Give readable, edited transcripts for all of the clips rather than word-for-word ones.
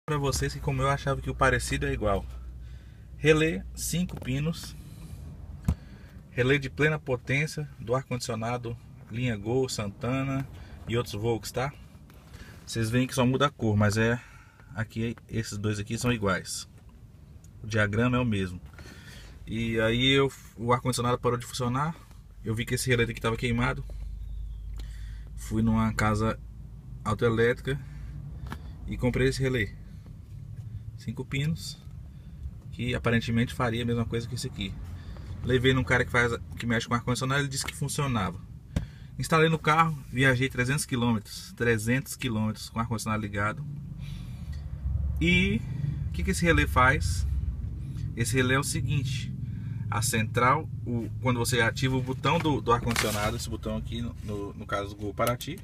Para vocês que, como eu, achava que o parecido é igual. Relé 5 pinos, relé de plena potência do ar-condicionado linha Gol, Santana e outros Volks, tá? Vocês veem que só muda a cor, mas aqui, esses dois aqui são iguais. O diagrama é o mesmo. E aí o ar-condicionado parou de funcionar. Eu vi que esse relé aqui estava queimado. Fui numa casa autoelétrica e comprei esse relé. 5 pinos, que aparentemente faria a mesma coisa que esse aqui. Levei num cara que mexe com ar-condicionado, ele disse que funcionava. Instalei no carro, viajei 300 km com o ar-condicionado ligado. E o que esse relé faz? Esse relé é o seguinte: a central, quando você ativa o botão do ar-condicionado, esse botão aqui, no caso do Gol Paraty,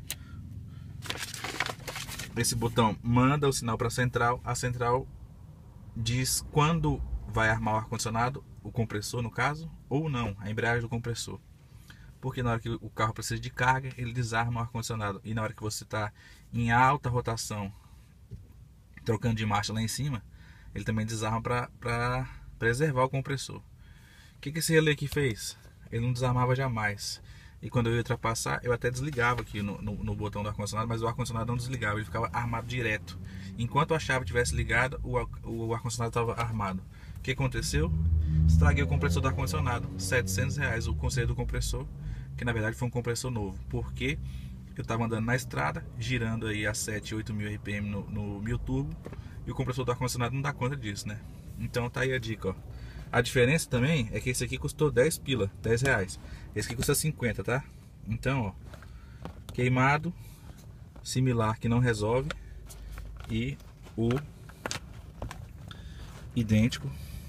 esse botão manda o sinal para a central diz quando vai armar o ar-condicionado, o compressor no caso, ou não, a embreagem do compressor. Porque na hora que o carro precisa de carga, ele desarma o ar-condicionado. E na hora que você está em alta rotação, trocando de marcha lá em cima, ele também desarma para preservar o compressor. O que esse relé aqui fez? Ele não desarmava jamais. E quando eu ia ultrapassar, eu até desligava aqui no botão do ar-condicionado, mas o ar-condicionado não desligava, ele ficava armado direto. Enquanto a chave estivesse ligada, o ar-condicionado estava armado. O que aconteceu? Estraguei o compressor do ar-condicionado. R$700 o conserto do compressor, que na verdade foi um compressor novo. Porque eu estava andando na estrada, girando aí a 7, 8 mil RPM no 1000 turbo, e o compressor do ar-condicionado não dá conta disso, né? Então tá aí a dica, ó. A diferença também é que esse aqui custou 10 pila, R$10. Esse aqui custa 50, tá? Então, ó, queimado, similar que não resolve, e o idêntico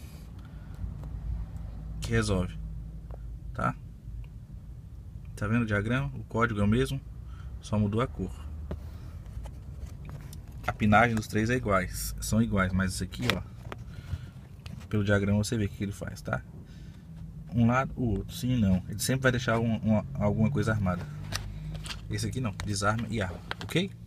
que resolve, tá? Tá vendo o diagrama? O código é o mesmo, só mudou a cor. A pinagem dos três são iguais, mas esse aqui, ó, pelo diagrama você vê o que ele faz, tá? Um lado, o outro, sim e não. Ele sempre vai deixar alguma coisa armada. Esse aqui não, desarma e arma, ok?